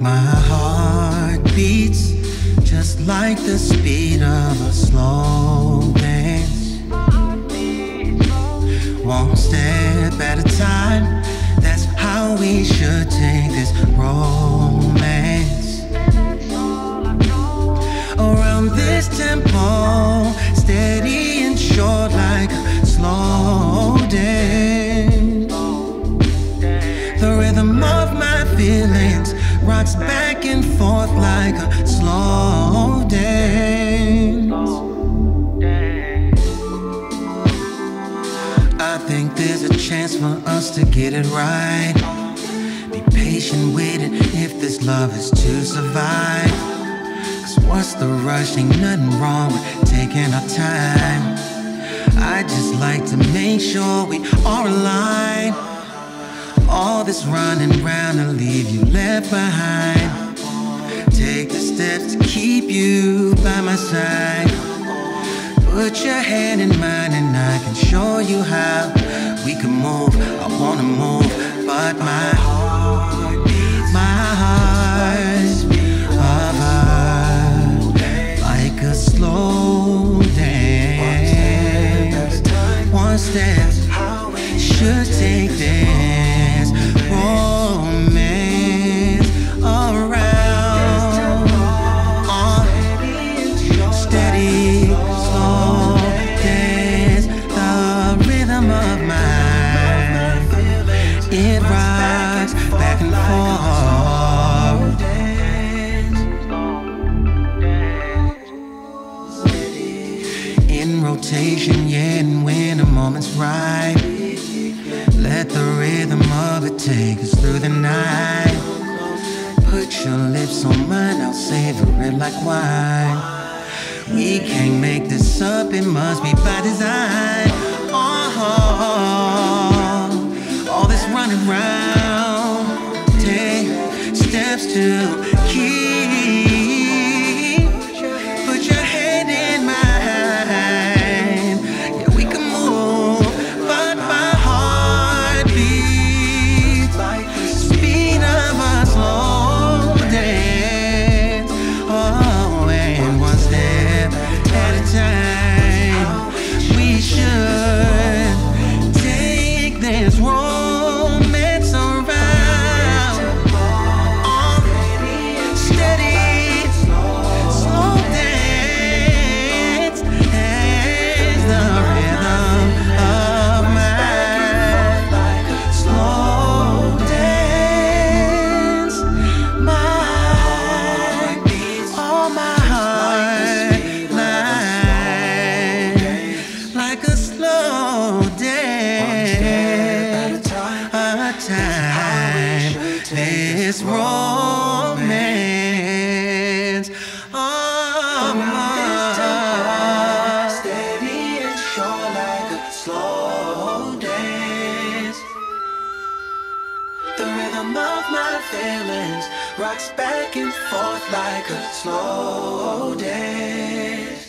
My heart beats just like the speed of a slow dance. One step at a time, that's how we should take this romance. Around this tempo, steady and short like a slow dance. The rhythm of my feelings rocks back and forth like a slow dance. I think there's a chance for us to get it right. Be patient with it if this love is to survive. Cause what's the rush? Ain't nothing wrong with taking our time. I just like to make sure we are aligned. All this running round and leave you left behind. Take the steps to keep you by my side. Put your hand in mine and I can show you how we can move. I wanna move, but my heart beats like a slow dance. One step should take this romance around. Steady, slow dance, the rhythm of mine. It rocks back and forth. In rotation, yeah, and when the moment's right, let the rhythm of it take us through the night. Put your lips on mine, I'll savor it like wine. We can't make this up, it must be by design. All this running round, take steps to keep. Put your hand in mine, yeah, we can move, but my heart beats like the speed of a slow dance. Oh, and one step at a time, we should take this romance around. Steady, slow dance, as the rhythm of mine. Slow dance, my heart beats, oh my heart like a slow dance. A time, this romance of mine. Steady and sure like a slow dance. The rhythm of my feelings rocks back and forth like a slow dance.